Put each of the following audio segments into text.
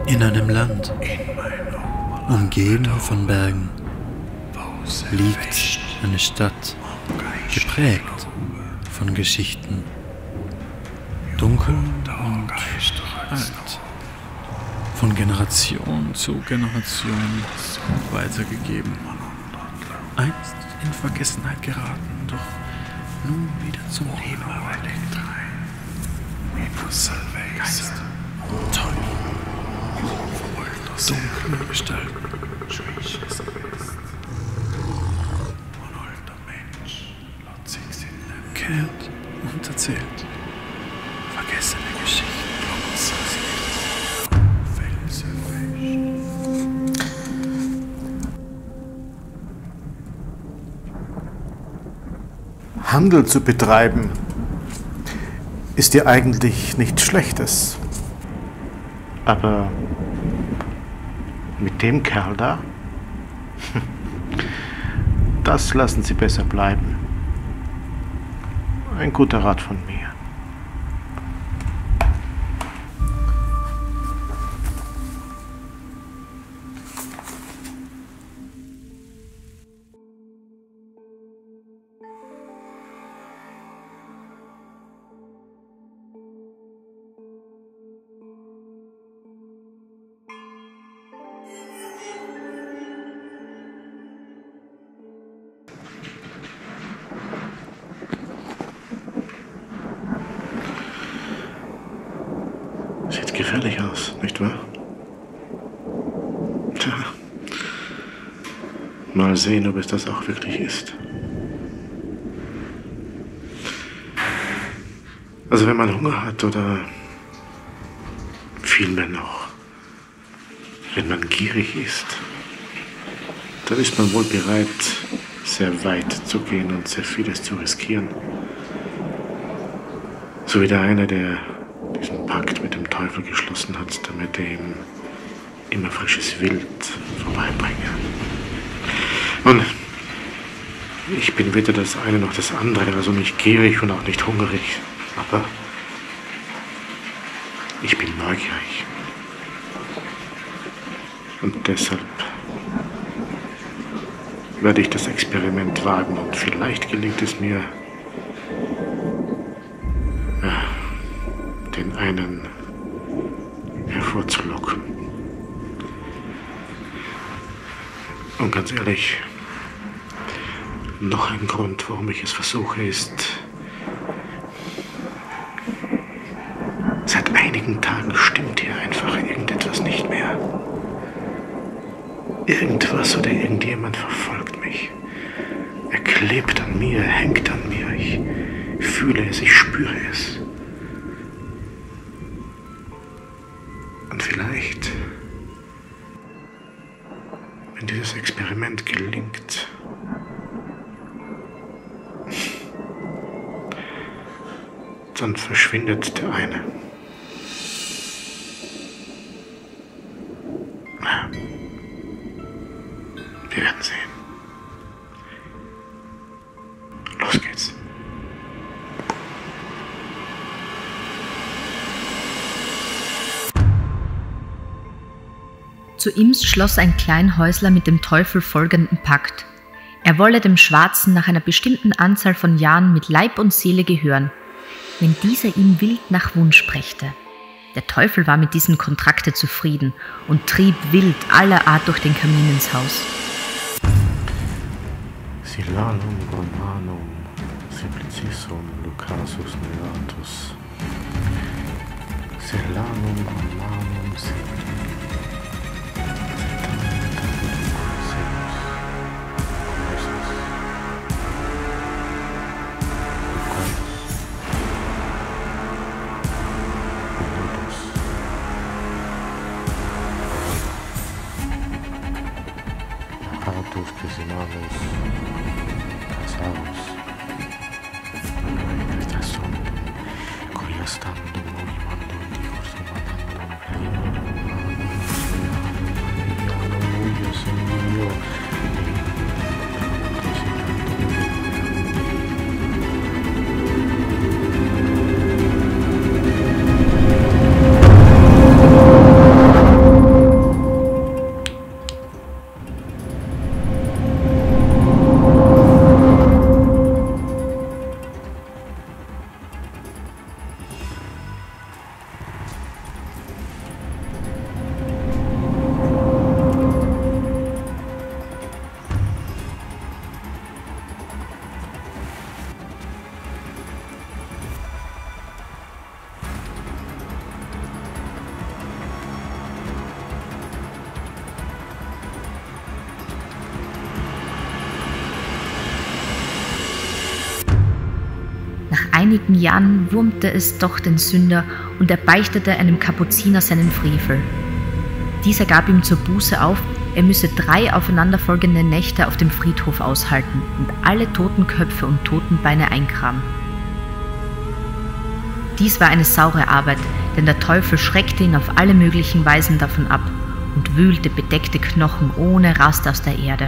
In einem Land, umgeben von Bergen, liegt eine Stadt, geprägt von Geschichten, dunkel und alt, von Generation zu Generation weitergegeben. Einst in Vergessenheit geraten, doch nun wieder zum Leben erweckt. Geist, Teufel, dunkle Gestalten, kehrt und erzählt vergessene Geschichten. Handel zu betreiben ist ja eigentlich nichts Schlechtes. Aber mit dem Kerl da, das lassen Sie besser bleiben. Ein guter Rat von mir. Sieht gefährlich aus, nicht wahr? Tja. Mal sehen, ob es das auch wirklich ist. Also wenn man Hunger hat oder vielmehr noch, wenn man gierig ist, dann ist man wohl bereit, sehr weit zu gehen und sehr vieles zu riskieren. So wie der eine, der diesen Pakt mit dem Teufel geschlossen hat, damit er ihm immer frisches Wild vorbeibringe. Und ich bin weder das eine noch das andere, also nicht gierig und auch nicht hungrig, aber ich bin neugierig. Und deshalb werde ich das Experiment wagen und vielleicht gelingt es mir, den einen hervorzulocken. Und ganz ehrlich, noch ein Grund, warum ich es versuche, ist, seit einigen Tagen stimmt hier einfach irgendetwas nicht mehr. Irgendwas oder irgendjemand verfolgt mich. Er klebt an mir, er hängt an mir. Ich fühle es, ich spüre es. Und vielleicht, wenn dieses Experiment gelingt, dann verschwindet der eine. Wir werden sehen. Los geht's. Zu Ims schloss ein Kleinhäusler mit dem Teufel folgenden Pakt. Er wolle dem Schwarzen nach einer bestimmten Anzahl von Jahren mit Leib und Seele gehören, wenn dieser ihm wild nach Wunsch brächte. Der Teufel war mit diesem Kontrakte zufrieden und trieb wild aller Art durch den Kamin ins Haus. Silanum Romanum Simplicisum Lucasus Nevatus Silanum Romanum Artus Pesinamus Casarus Prestationum Coriastandum Ulimandum Dicursimandum einigen Jahren wurmte es doch den Sünder und er beichtete einem Kapuziner seinen Frevel. Dieser gab ihm zur Buße auf, er müsse 3 aufeinanderfolgende Nächte auf dem Friedhof aushalten und alle Totenköpfe und Totenbeine eingraben. Dies war eine saure Arbeit, denn der Teufel schreckte ihn auf alle möglichen Weisen davon ab und wühlte bedeckte Knochen ohne Rast aus der Erde.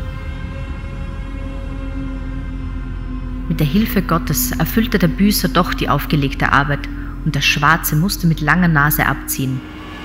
Mit der Hilfe Gottes erfüllte der Büßer doch die aufgelegte Arbeit und der Schwarze musste mit langer Nase abziehen.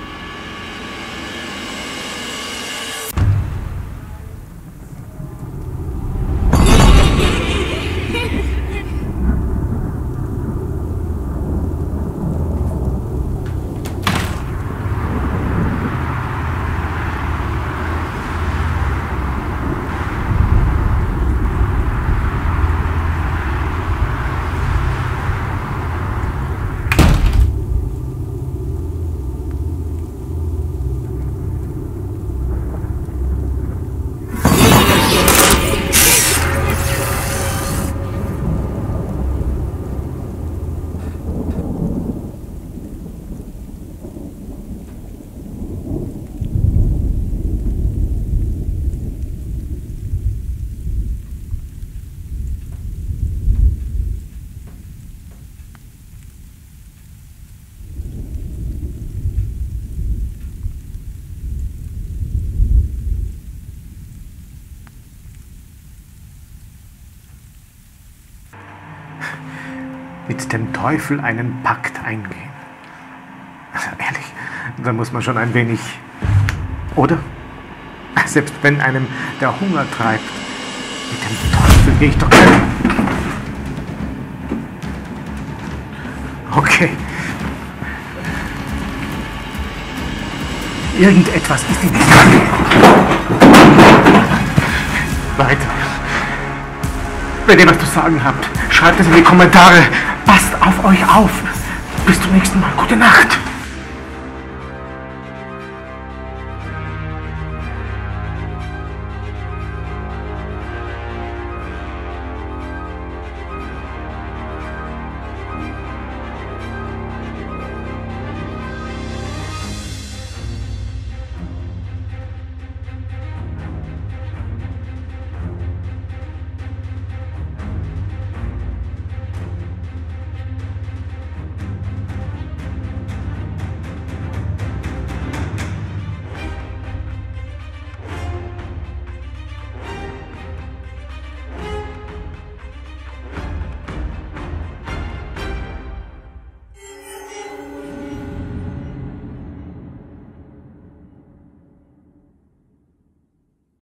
Mit dem Teufel einen Pakt eingehen. Also ehrlich, da muss man schon ein wenig... Oder? Selbst wenn einem der Hunger treibt, mit dem Teufel gehe ich doch... Okay. Irgendetwas ist in dieser... Weiter. Wenn ihr was zu sagen habt, schreibt es in die Kommentare. Passt auf euch auf. Bis zum nächsten Mal. Gute Nacht.